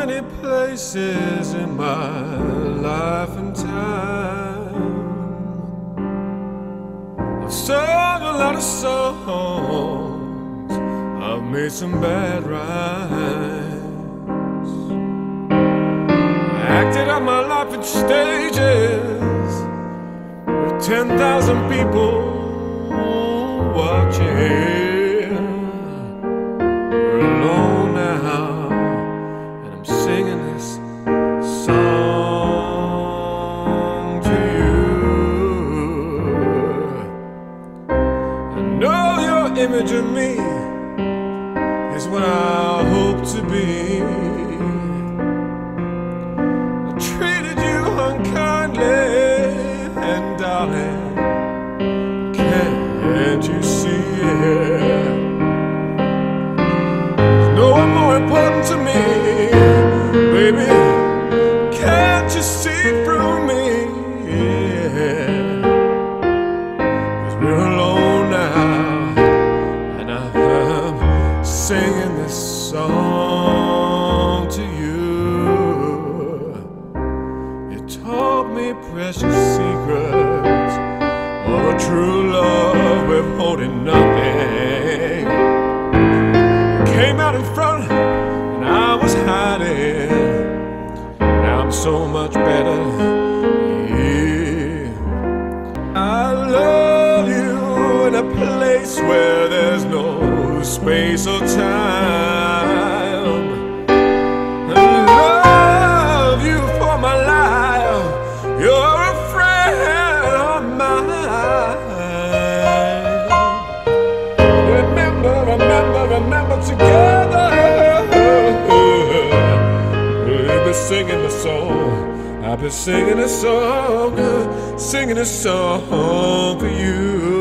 many places in my life and time. I've sung a lot of songs, I've made some bad rhymes, I acted out my life in stages with 10,000 people watching. We're alone now, and I'm singing this song to you. I know your image of me is what I hope to be. I treated you unkindly, and darling, can't you see it? There's no one more important to me, baby. Can't you see through me? Yeah. 'Cause we're alone now, and I'm singing this song to you. You taught me precious secrets of a true love withholding nothing. Came out in front and I was hiding. Now I'm so much better. Yeah. I love you in a place where there's no space or time. I love you for my life. You're a friend of mine. Remember together. We've been singing the song. I've been singing a song for you.